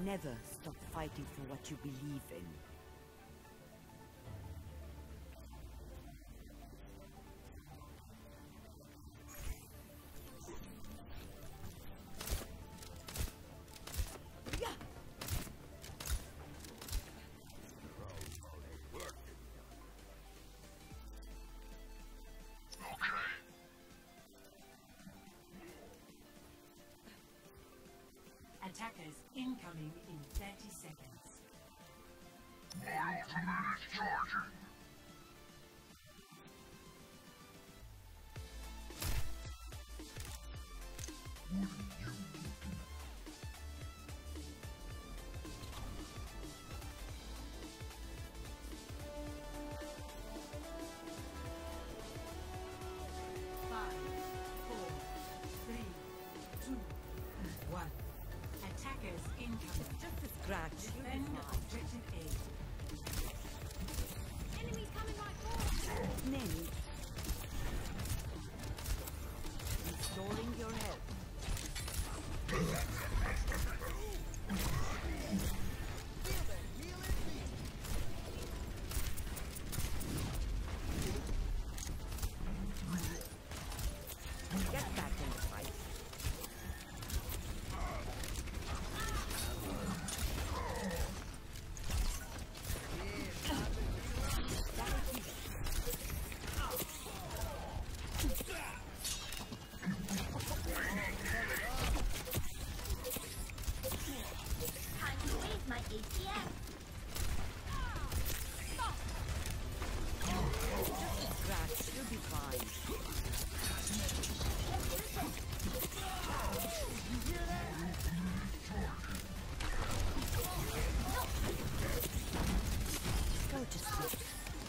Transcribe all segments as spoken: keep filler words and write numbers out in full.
Never stop fighting for what you believe in. Attackers incoming in thirty seconds. My ultimate is charging. What are you looking at? Five, four, three, two, one. Attackers incoming. Just a scratch. Defend objective A. Enemies coming right forward. Name. Restoring your health. Get back in the fight. Time to raise my A P M. Scratch, you'll be fine. Go to sleep.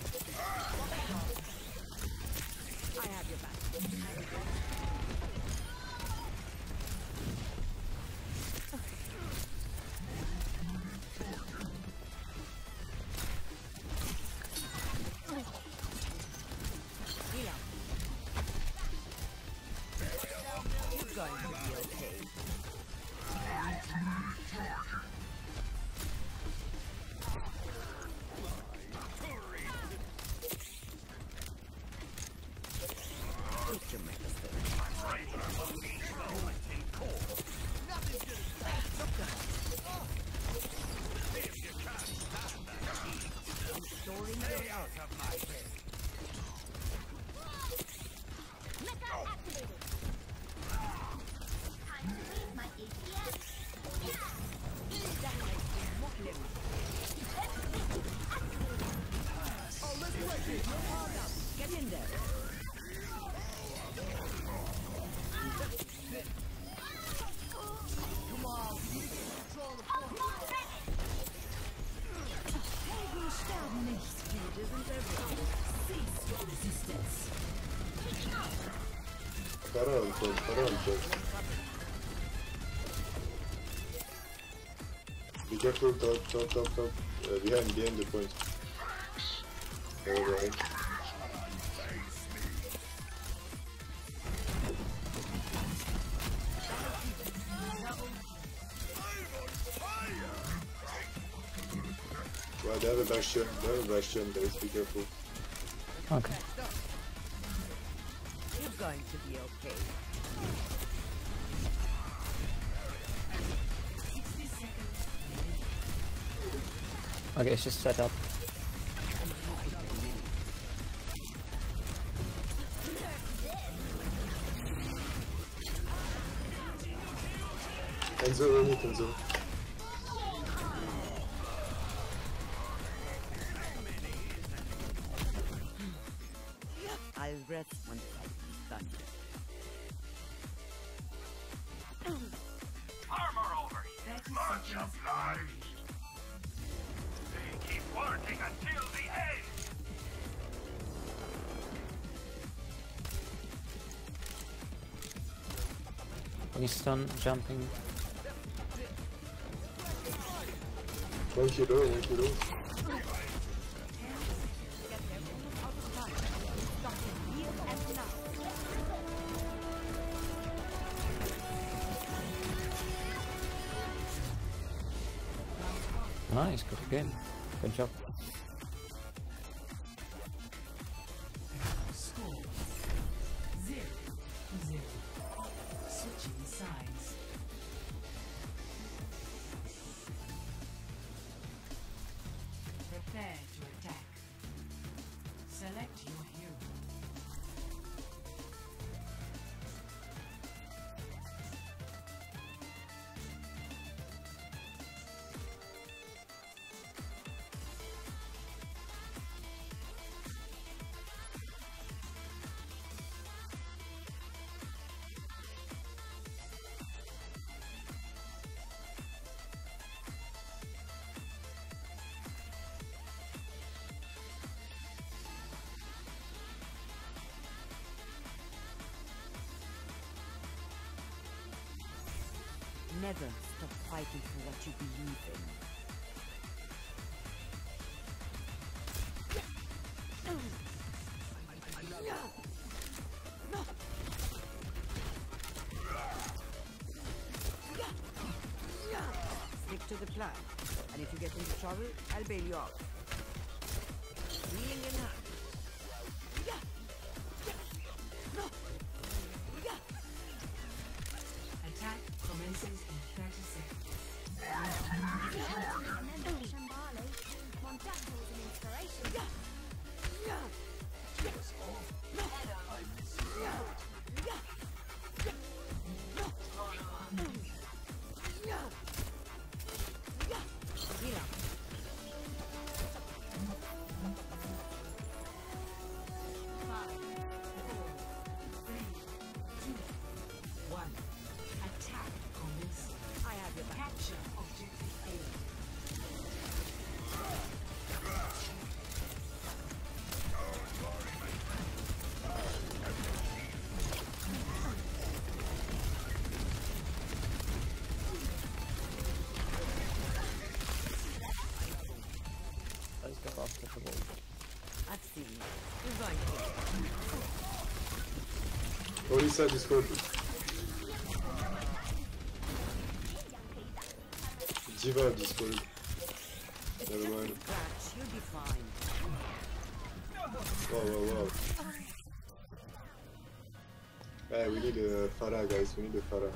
I have your back. Heal up. You're going to be okay. Take your medicine. Restoring your health. Mecha activated. Time to raise my A P M. Oh, let's break it. Hard up. Get in there. Come on. Wir sterben nicht. Wir sind everywhere. Cease your resistance. Taranto, Taranto. Be careful, top, top, top, top. Uh, behind, behind the point. Alright. Well, they have a bastion, they have a bastion, guys, be careful. Okay. You're going to be okay. sixty seconds. Okay, it's just set up. Enzo, run it, Enzo. I'll rest once I'm done. Armor over here. Much obliged. They keep working until the end. Winston jumping. One kilo, one kilo. Nice, good game. Good job. Score zero zero. Switching sides. Prepare to attack. Select your hero. Never stop fighting for what you believe in. Stick to the plan, and if you get into trouble, I'll bail you out. Healing in hand. Attack commences in thirty seconds. Remember Shambhala. Mondato was an inspiration. Heal up. Five, four, three, two, one. Attack commences. I have your back. Capture objective A. Let's go after the wall. I've seen you. You're going to. Oh, he said Discord. Diva Discord. Never mind. Scratch, you'll be fine. Wow, wow, wow. Hey, we need a Farah, guys. We need a Farah.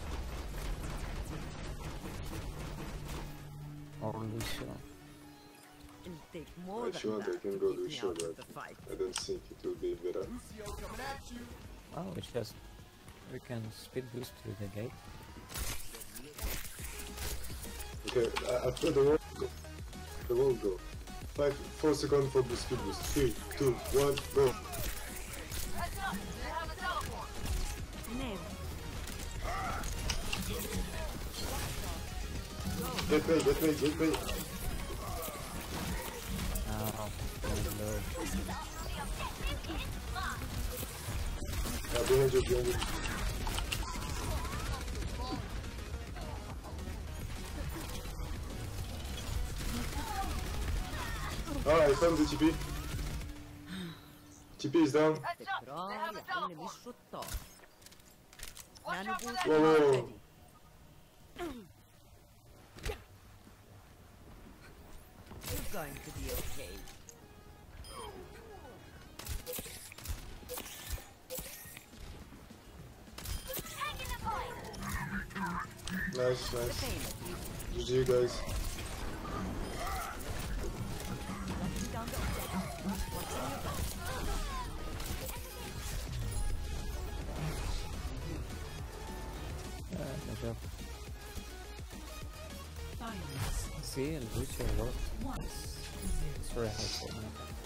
Or Lucio. It'll take more If than you want, I that can to go keep to me show, out of but the fight. I don't think it will be better. Oh, it's just we can speed boost to the gate. Okay, uh, after the wall go. The wall go. Five, four seconds for the speed boost. Three, two, one, go. Name. Get paid, get paid, get paid. Oh, very low. Yeah, behind you, behind you. Ah, I found the T P. T P is down. Bra, jag håller mig sjutton. Nanoboost Whoa, whoa, whoa. ready. You're going to be okay. Nice, nice. Pain. G G, guys. Locking down the objective. Watching your back. Yeah, good job. Finals See, Lucio worked. one. It's very helpful.